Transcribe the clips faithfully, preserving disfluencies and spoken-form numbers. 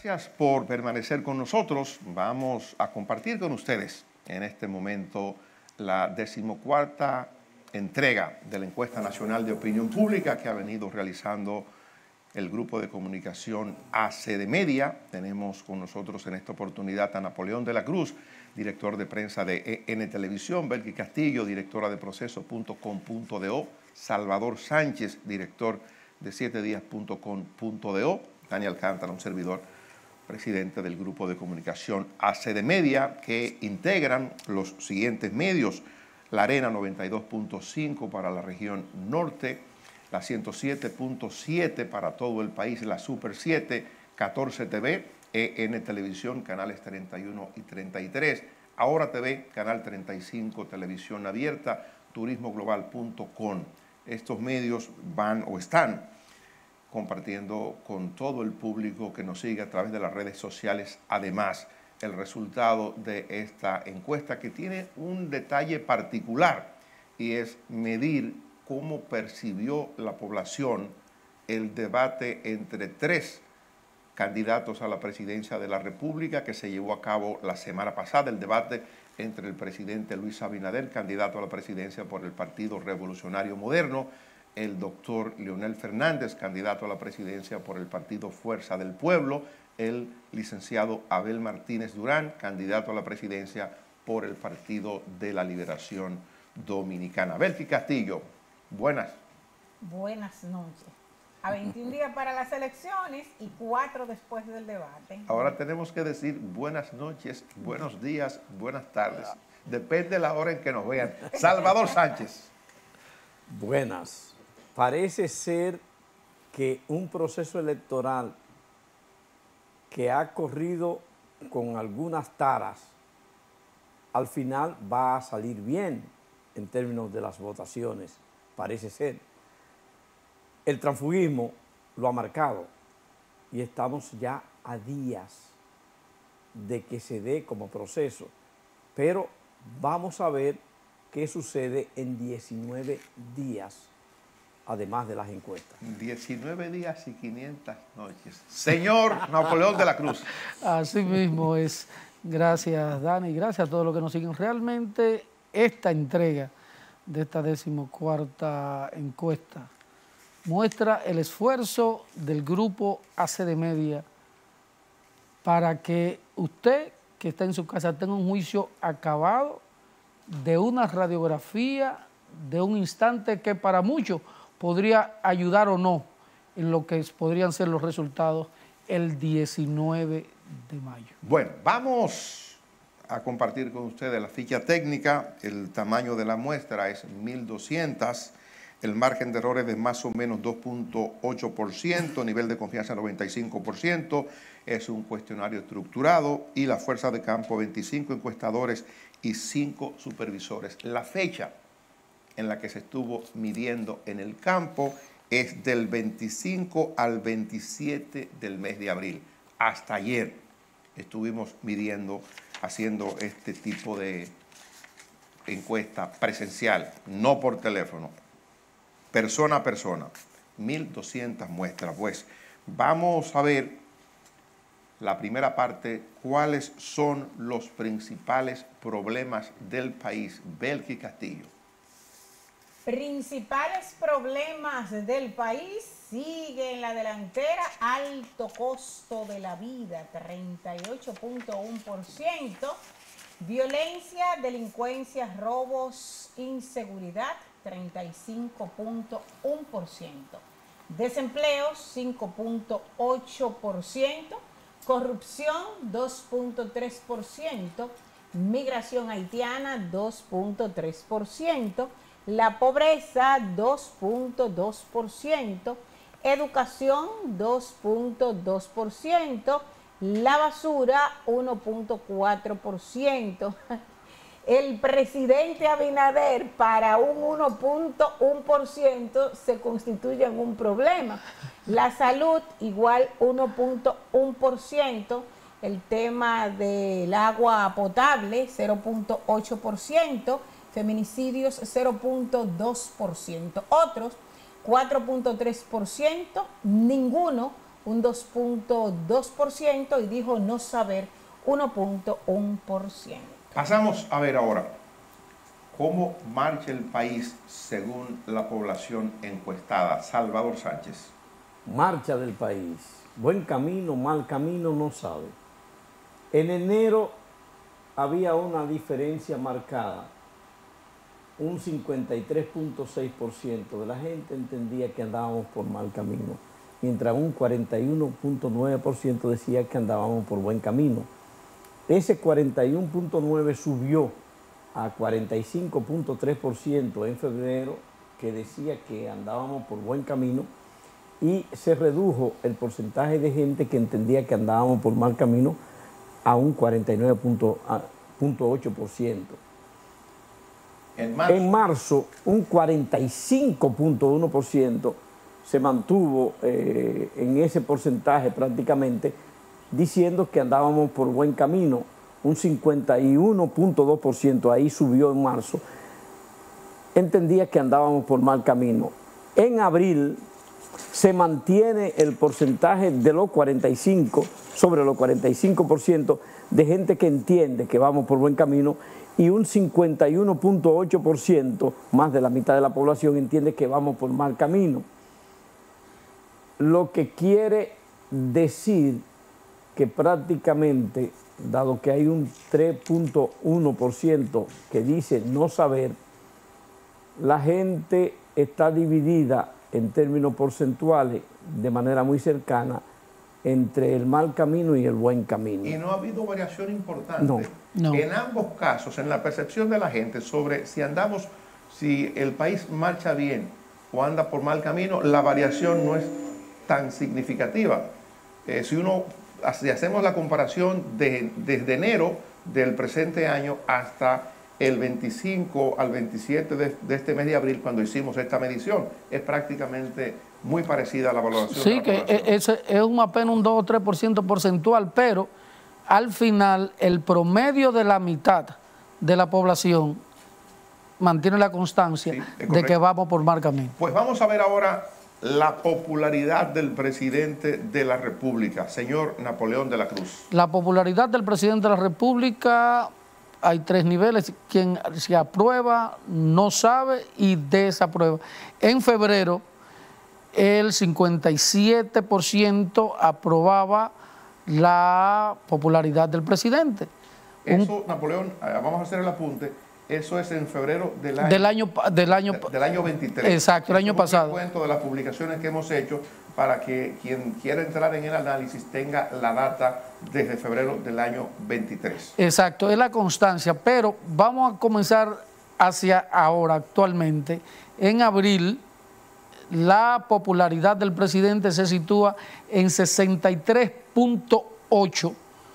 Gracias por permanecer con nosotros. Vamos a compartir con ustedes en este momento la decimocuarta entrega de la encuesta nacional de opinión pública que ha venido realizando el grupo de comunicación A C D Media. Tenemos con nosotros en esta oportunidad a Napoleón de la Cruz, director de prensa de E N Televisión, Belki Castillo, directora de proceso punto com punto do, Salvador Sánchez, director de siete días punto com punto do, Daniel Alcántara, un servidor, presidente del grupo de comunicación A C D Media, que integran los siguientes medios: La Arena noventa y dos punto cinco para la región norte, la ciento siete punto siete para todo el país, la Super siete, catorce T V, E N Televisión, canales treinta y uno y treinta y tres, Ahora T V, canal treinta y cinco, televisión abierta, turismo global punto com. Estos medios van o están compartiendo con todo el público que nos sigue a través de las redes sociales, además, el resultado de esta encuesta, que tiene un detalle particular, y es medir cómo percibió la población el debate entre tres candidatos a la presidencia de la República que se llevó a cabo la semana pasada, el debate entre el presidente Luis Abinader, candidato a la presidencia por el Partido Revolucionario Moderno, el doctor Leonel Fernández, candidato a la presidencia por el Partido Fuerza del Pueblo, el licenciado Abel Martínez Durán, candidato a la presidencia por el Partido de la Liberación Dominicana. Belki Castillo, buenas. Buenas noches. A veintiún días para las elecciones y cuatro después del debate. Ahora tenemos que decir buenas noches, buenos días, buenas tardes. Depende de la hora en que nos vean. Salvador Sánchez. Buenas. Parece ser que un proceso electoral que ha corrido con algunas taras, al final va a salir bien en términos de las votaciones, parece ser. El transfugismo lo ha marcado y estamos ya a días de que se dé como proceso, pero vamos a ver qué sucede en diecinueve días, además de las encuestas. diecinueve días y quinientas noches. Señor Napoleón de la Cruz. Así mismo es. Gracias, Dani. Gracias a todos los que nos siguen. Realmente esta entrega de esta decimocuarta encuesta muestra el esfuerzo del grupo A C D Media para que usted que está en su casa tenga un juicio acabado de una radiografía de un instante que para muchos podría ayudar o no en lo que podrían ser los resultados el diecinueve de mayo. Bueno, vamos a compartir con ustedes la ficha técnica. El tamaño de la muestra es mil doscientos. El margen de errores de más o menos dos punto ocho por ciento, nivel de confianza noventa y cinco por ciento, es un cuestionario estructurado y la fuerza de campo veinticinco encuestadores y cinco supervisores. La fecha en la que se estuvo midiendo en el campo es del veinticinco al veintisiete del mes de abril. Hasta ayer estuvimos midiendo, haciendo este tipo de encuesta presencial, no por teléfono, persona a persona, mil doscientas muestras. Pues vamos a ver la primera parte, cuáles son los principales problemas del país. Belki Castillo. Principales problemas del país, sigue en la delantera, alto costo de la vida, treinta y ocho punto uno por ciento, violencia, delincuencia, robos, inseguridad, treinta y cinco punto uno por ciento, desempleo, cinco punto ocho por ciento, corrupción, dos punto tres por ciento, migración haitiana, dos punto tres por ciento, la pobreza, dos punto dos por ciento, educación, dos punto dos por ciento, la basura, uno punto cuatro por ciento. El presidente Abinader, para un uno punto uno por ciento, se constituye en un problema. La salud, igual uno punto uno por ciento. El tema del agua potable, cero punto ocho por ciento. Feminicidios, cero punto dos por ciento. Otros, cuatro punto tres por ciento. Ninguno, un dos punto dos por ciento y dijo no saber uno punto uno por ciento. Pasamos a ver ahora cómo marcha el país según la población encuestada. Salvador Sánchez. Marcha del país. Buen camino, mal camino, no sabe. En enero había una diferencia marcada. Un cincuenta y tres punto seis por ciento de la gente entendía que andábamos por mal camino, mientras un cuarenta y uno punto nueve por ciento decía que andábamos por buen camino. Ese cuarenta y uno punto nueve por ciento subió a cuarenta y cinco punto tres por ciento en febrero, que decía que andábamos por buen camino, y se redujo el porcentaje de gente que entendía que andábamos por mal camino a un cuarenta y nueve punto ocho por ciento. En marzo, en marzo, un cuarenta y cinco punto uno por ciento se mantuvo eh, en ese porcentaje prácticamente, diciendo que andábamos por buen camino. Un cincuenta y uno punto dos por ciento ahí subió en marzo, entendía que andábamos por mal camino. En abril se mantiene el porcentaje de los cuarenta y cinco, sobre los cuarenta y cinco por ciento de gente que entiende que vamos por buen camino, y un cincuenta y uno punto ocho por ciento, más de la mitad de la población, entiende que vamos por mal camino. Lo que quiere decir que prácticamente, dado que hay un tres punto uno por ciento que dice no saber, la gente está dividida en términos porcentuales de manera muy cercana entre el mal camino y el buen camino. Y no ha habido variación importante. No, no. En ambos casos, en la percepción de la gente sobre si andamos, si el país marcha bien o anda por mal camino, la variación no es tan significativa. Eh, si uno, si hacemos la comparación de, desde enero del presente año hasta el veinticinco al veintisiete de, de este mes de abril, cuando hicimos esta medición, es prácticamente muy parecida a la valoración. Sí, de la que población. es, es un apenas un dos o tres por ciento porcentual, pero al final el promedio de la mitad de la población mantiene la constancia Sí, es de correcto. que vamos por mal camino. Pues vamos a ver ahora la popularidad del presidente de la República, señor Napoleón de la Cruz. La popularidad del presidente de la República, hay tres niveles: quien se aprueba, no sabe y desaprueba. En febrero, el cincuenta y siete por ciento aprobaba la popularidad del presidente. Eso, Un, Napoleón, vamos a hacer el apunte, eso es en febrero del año, del año, del año, de, del año veintitrés. Exacto, el año pasado. Un recuento de las publicaciones que hemos hecho para que quien quiera entrar en el análisis tenga la data desde febrero del año veintitrés. Exacto, es la constancia, pero vamos a comenzar hacia ahora, actualmente. En abril, la popularidad del presidente se sitúa en sesenta y tres punto ocho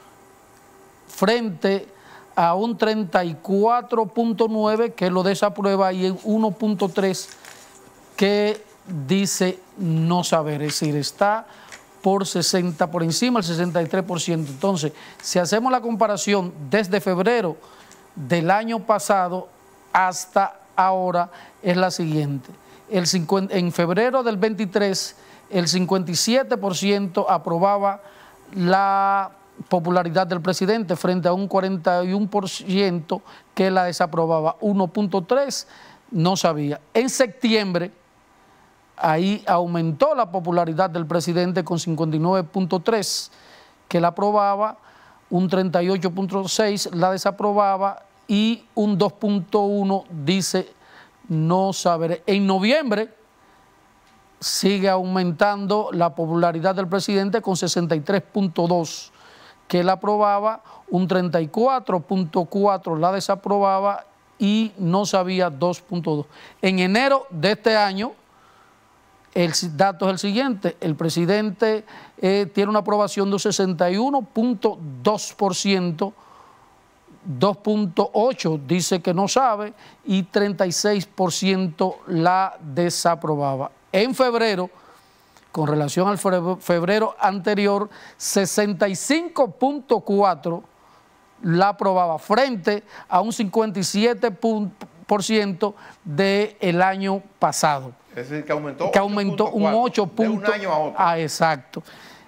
frente a un treinta y cuatro punto nueve que lo desaprueba y en uno punto tres que dice no saber, es decir, está por sesenta, por encima del sesenta y tres por ciento. Entonces, si hacemos la comparación desde febrero del año pasado hasta ahora, es la siguiente. El cincuenta, en febrero del veintitrés, el cincuenta y siete por ciento aprobaba la popularidad del presidente frente a un cuarenta y uno por ciento que la desaprobaba, uno punto tres no sabía. En septiembre, ahí aumentó la popularidad del presidente con cincuenta y nueve punto tres que la aprobaba, un treinta y ocho punto seis la desaprobaba y un dos punto uno dice no saber. En noviembre sigue aumentando la popularidad del presidente con sesenta y tres punto dos que la aprobaba, un treinta y cuatro punto cuatro la desaprobaba y no sabía dos punto dos. En enero de este año, el dato es el siguiente: el presidente eh, tiene una aprobación de un sesenta y uno punto dos por ciento, dos punto ocho dice que no sabe y treinta y seis por ciento la desaprobaba. En febrero, con relación al febrero anterior, sesenta y cinco punto cuatro la aprobaba frente a un cincuenta y siete por ciento del año pasado. Es decir, que aumentó, que aumentó un ocho punto. De un año a otro. Ah, exacto.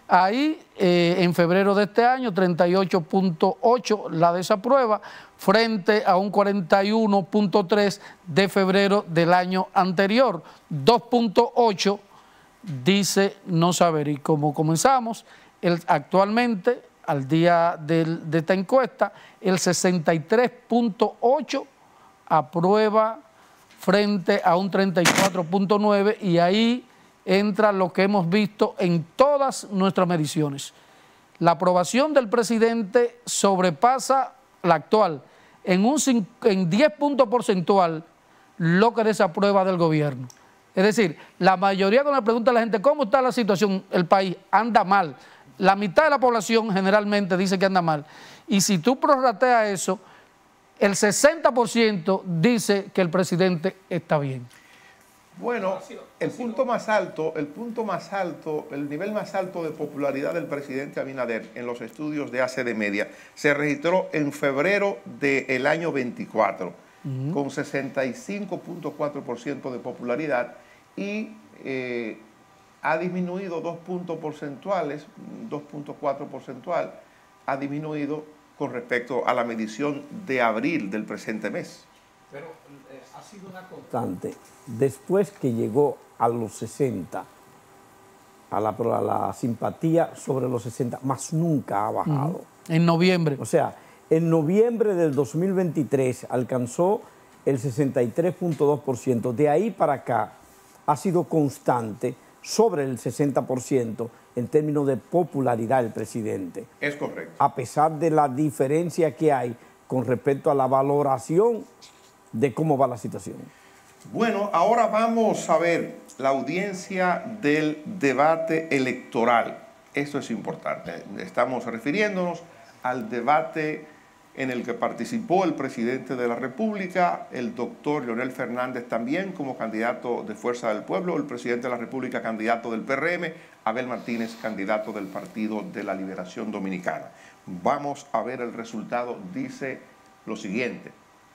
Ahí, eh, en febrero de este año, treinta y ocho punto ocho la desaprueba, frente a un cuarenta y uno punto tres de febrero del año anterior. dos punto ocho dice no saber. Y como comenzamos, el, actualmente, al día del, de esta encuesta, el sesenta y tres punto ocho aprueba frente a un treinta y cuatro punto nueve, y ahí entra lo que hemos visto en todas nuestras mediciones. La aprobación del presidente sobrepasa la actual en, un, en diez puntos porcentual lo que desaprueba del gobierno. Es decir, la mayoría, cuando le pregunta a la gente cómo está la situación, el país anda mal. La mitad de la población generalmente dice que anda mal. Y si tú prorrateas eso, el sesenta por ciento dice que el presidente está bien. Bueno, el punto más alto, el punto más alto, el nivel más alto de popularidad del presidente Abinader en los estudios de A C D Media se registró en febrero del año veinticuatro, uh-huh. con sesenta y cinco punto cuatro por ciento de popularidad, y eh, ha disminuido dos puntos porcentuales, dos punto cuatro porcentual, ha disminuido con respecto a la medición de abril del presente mes. Pero eh, ha sido una constante. Después que llegó a los sesenta, a la, a la simpatía sobre los sesenta, más nunca ha bajado. Uh-huh. En noviembre. O sea, en noviembre del dos mil veintitrés alcanzó el sesenta y tres punto dos por ciento. De ahí para acá ha sido constante sobre el sesenta por ciento en términos de popularidad del presidente. Es correcto. A pesar de la diferencia que hay con respecto a la valoración de cómo va la situación. Bueno, ahora vamos a ver la audiencia del debate electoral. Esto es importante. Estamos refiriéndonos al debate en el que participó el presidente de la República, el doctor Leonel Fernández también como candidato de Fuerza del Pueblo, el presidente de la República candidato del P R M, Abel Martínez candidato del Partido de la Liberación Dominicana. Vamos a ver el resultado. Dice lo siguiente: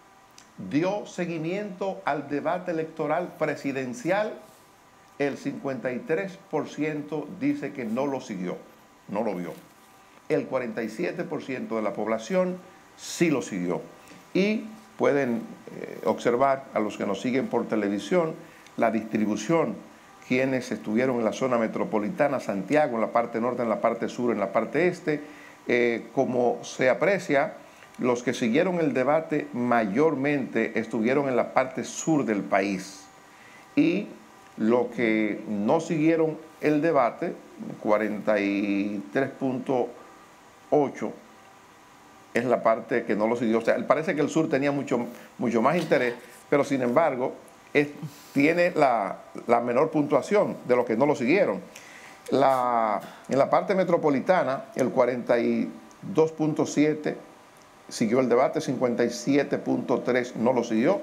dio seguimiento al debate electoral presidencial, el cincuenta y tres por ciento dice que no lo siguió, no lo vio. El cuarenta y siete por ciento de la población sí lo siguió. Y pueden eh, observar, a los que nos siguen por televisión, la distribución, quienes estuvieron en la zona metropolitana, Santiago, en la parte norte, en la parte sur, en la parte este. Eh, como se aprecia, los que siguieron el debate mayormente estuvieron en la parte sur del país, y los que no siguieron el debate, cuarenta y tres punto ocho, es la parte que no lo siguió. O sea, parece que el sur tenía mucho, mucho más interés, pero sin embargo es, tiene la, la menor puntuación de los que no lo siguieron. La, en la parte metropolitana, el cuarenta y dos punto siete siguió el debate, cincuenta y siete punto tres no lo siguió.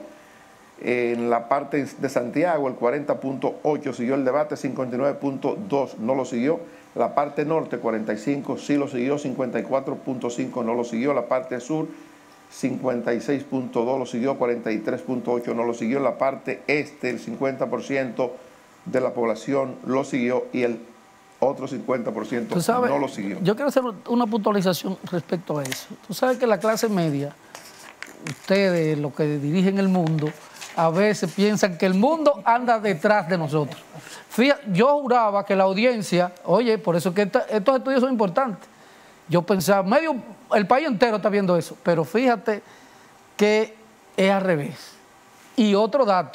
En la parte de Santiago, el cuarenta punto ocho siguió el debate, cincuenta y nueve punto dos no lo siguió. La parte norte, cuarenta y cinco sí lo siguió, cincuenta y cuatro punto cinco no lo siguió. La parte sur, cincuenta y seis punto dos lo siguió, cuarenta y tres punto ocho no lo siguió. La parte este, el cincuenta por ciento de la población lo siguió, y el otro cincuenta por ciento no lo siguió. Yo quiero hacer una puntualización respecto a eso. Tú sabes que la clase media, ustedes, los que dirigen el mundo, a veces piensan que el mundo anda detrás de nosotros. Fíjate, yo juraba que la audiencia, oye, por eso que esta, estos estudios son importantes. Yo pensaba, medio, el país entero está viendo eso, pero fíjate que es al revés. Y otro dato,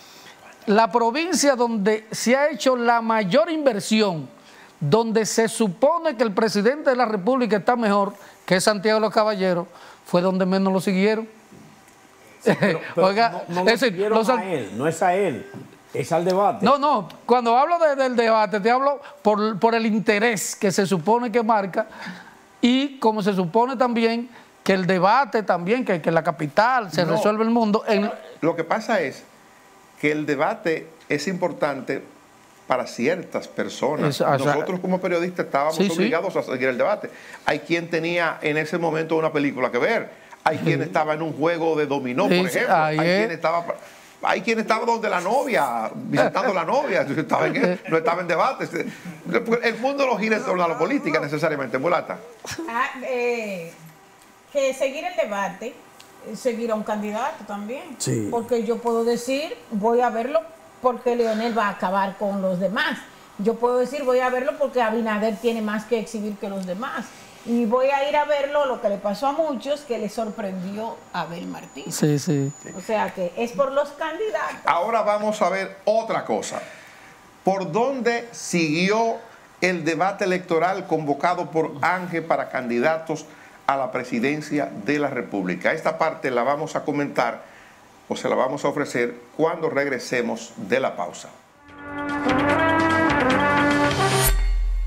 la provincia donde se ha hecho la mayor inversión, donde se supone que el presidente de la República está mejor, que es Santiago de los Caballeros, fue donde menos lo siguieron. Sí, pero, pero Oiga, no, no lo es decir, siguieron los, a él, no es a él, es al debate. No, no, cuando hablo de, del debate, te hablo por, por el interés que se supone que marca, y como se supone también que el debate también, que, que en la capital se no, resuelve el mundo. En... Lo que pasa es que el debate es importante para ciertas personas. Es, o sea, nosotros como periodistas estábamos sí, obligados sí. a seguir el debate. Hay quien tenía en ese momento una película que ver, hay quien estaba en un juego de dominó, por ejemplo, hay quien estaba... hay quien estaba donde la novia, visitando a la novia, estaba en, no estaba en debate. El mundo no gira en torno a la política necesariamente, mulata. Ah, eh, que seguir el debate, seguir a un candidato también. Sí. Porque yo puedo decir, voy a verlo porque Leonel va a acabar con los demás. Yo puedo decir, voy a verlo porque Abinader tiene más que exhibir que los demás. Y voy a ir a verlo, lo que le pasó a muchos, que le sorprendió a Abel Martínez. Sí, sí. O sea que es por los candidatos. Ahora vamos a ver otra cosa. ¿Por dónde siguió el debate electoral convocado por Ángel para candidatos a la presidencia de la República? Esta parte la vamos a comentar o se la vamos a ofrecer cuando regresemos de la pausa.